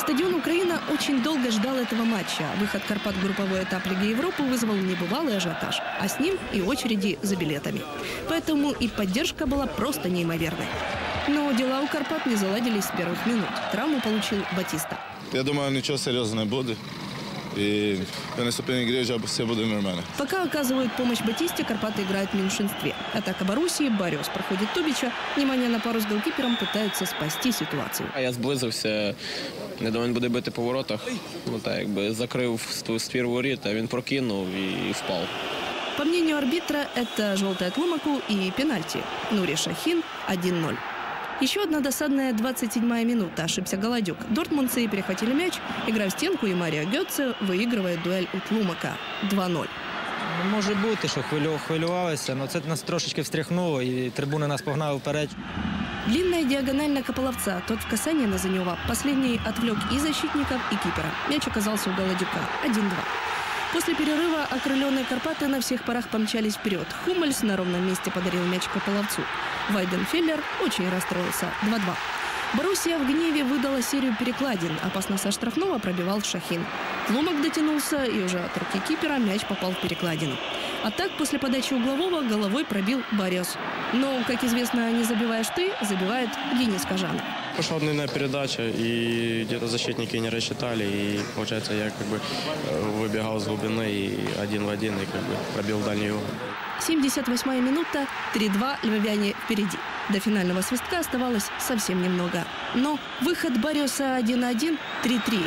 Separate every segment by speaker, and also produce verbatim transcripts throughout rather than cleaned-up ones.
Speaker 1: Стадион «Украина» очень долго ждал этого матча. Выход Карпат в групповой этап Лиги Европы вызвал небывалый ажиотаж, а с ним и очереди за билетами. Поэтому и поддержка была просто неимоверной. Но дела у Карпат не заладились с первых минут. Травму получил Батиста.
Speaker 2: Я думаю, ничего серьезного не будет. И при наступлении игры все будут нормально.
Speaker 1: Пока оказывают помощь Батисте, Карпаты играют в меньшинстве. Атака Боруссии, Баріос проходит Тубича. Внимание на пару с голкипером, пытаются спасти ситуацию.
Speaker 3: Я зблизився, не думаю, він буде бити по воротах. Ну, так, якби закрив ствір воріт, а він прокинув і впав.
Speaker 1: По мнению арбитра, это желтая Тлумаку и пенальти. Нури Шахин один ноль. Еще одна досадная двадцать седьмая минута. Ошибся Голодюк. Дортмундцы перехватили мяч. Игра в стенку, и Маріо Гьоце выигрывает дуэль у Тлумака два ноль.
Speaker 4: Може бути, що хвилю, хвилювалися, але це нас трошечки встряхнуло, і трибуни нас погнали вперед.
Speaker 1: Длинная диагональ на Кополовца. Тот в касании на Занева. Последний отвлек и защитников, и кипера. Мяч оказался у Голодюка. один два. После перерыва окрыленные Карпаты на всех парах помчались вперед. Хуммельс на ровном месте подарил мяч Кополовцу. Вайденфеллер очень расстроился. два два. Боруссия в гневе выдала серию перекладин. Опасно со штрафного пробивал Шахин. Тлумак дотянулся, и уже от руки кипера мяч попал в перекладину. А так, после подачи углового, головой пробил Баріос. Но, как известно, не забиваешь ты, забивает Денис Кажанов.
Speaker 5: Пошла длинная передача, и где-то защитники не рассчитали, и, получается, я как бы выбегал с глубины и один в один, и как бы пробил дальний угол.
Speaker 1: семьдесят восьмая минута, три два, львовяне впереди. До финального свистка оставалось совсем немного. Но выход Баріоса один один, три три.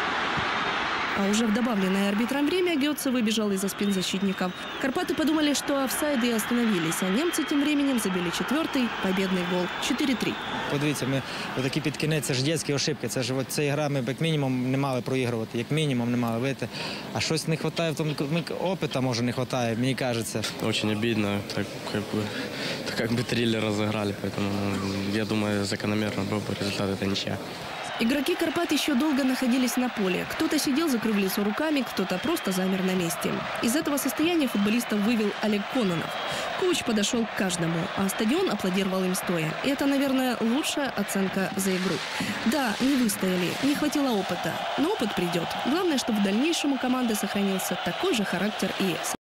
Speaker 1: А уже в добавленное арбитром время Гьоце выбежал из-за спин защитников. Карпаты подумали, что офсайды и остановились, а немцы тем временем забили четвертый победный гол. четыре три.
Speaker 4: Подивіться, ми такі під кінець, це ж дитячі ошибки. Це ж от ця гра ми як мінімум не мали проігрувати, як мінімум не мали вийти. А щось не вистачає, в тому опиту, може, не вистачає, мені кажеться.
Speaker 5: Очень обидно, так как бы, так как бы триллер разыграли, поэтому я думаю, закономерно был бы результат, это ничья.
Speaker 1: Игроки Карпат еще долго находились на поле. Кто-то сидел, закрыв лицо руками, кто-то просто замер на месте. Из этого состояния футболистов вывел Олег Кононов. Коуч подошел к каждому, а стадион аплодировал им стоя. И это, наверное, лучшая оценка за игру. Да, не выстояли, не хватило опыта, но опыт придет. Главное, чтобы в дальнейшем у команды сохранился такой же характер и